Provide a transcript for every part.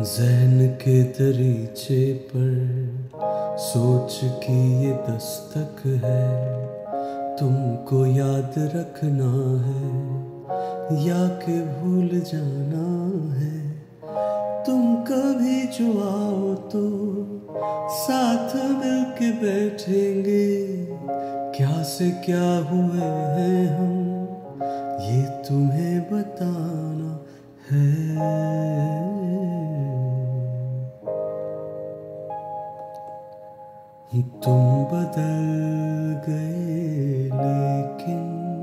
ज़हन के दरीचे पर सोच की ये दस्तक है। तुमको याद रखना है या कि भूल जाना है। तुम कभी जो आओ तो साथ मिल के बैठेंगे। क्या से क्या हुए हैं हम, ये तुम्हें बताना है। तुम बदल गए लेकिन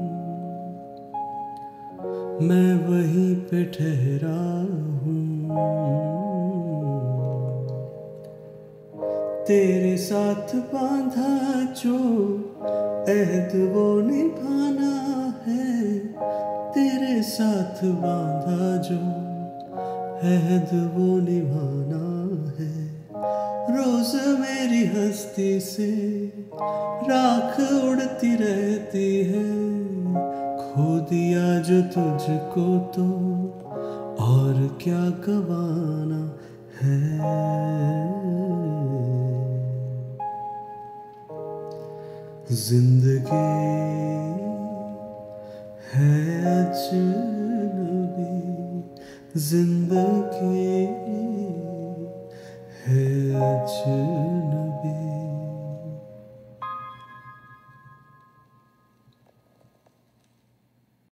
मैं वहीं पे ठहरा हूँ। तेरे साथ बांधा जो अहद वो निभाना है। तेरे साथ बांधा जो अहद वो निभाना है। रोज मेरी हस्ती से राख उड़ती रहती है। खो दिया जो तुझको तो और क्या गवाना है। जिंदगी है अजनबी, जिंदगी है अजनबी।